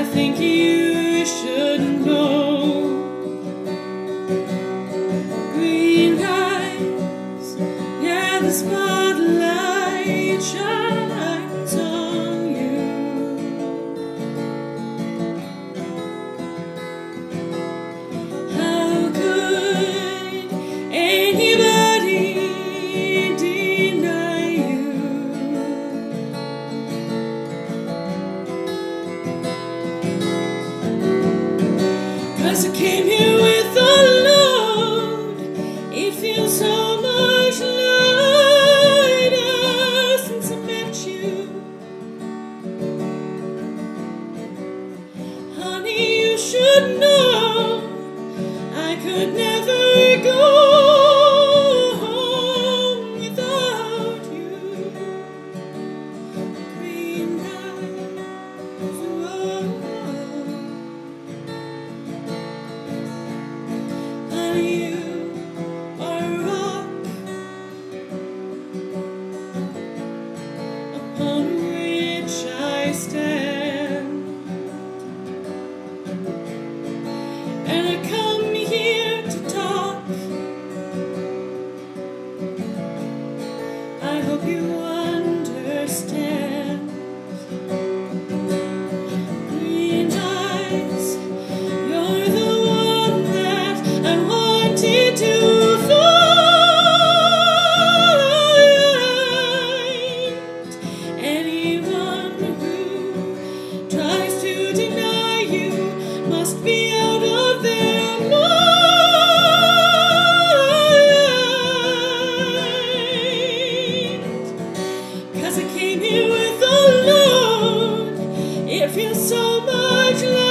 think you should know. Green eyes, yeah, the spotlight shines on you. How could anybody deny you? 'Cause I came here with a load. It feels so much lighter since I met you. Honey, you should know I could never go home without you. Green eyes, whoa. Honey, you are a rock upon which I stand, and I come here to talk. I hope you understand. Green eyes, you're the one that I wanted to find. Anyone who tries to deny you must be out of their mind. 'Cause I came here with a load. It feels so much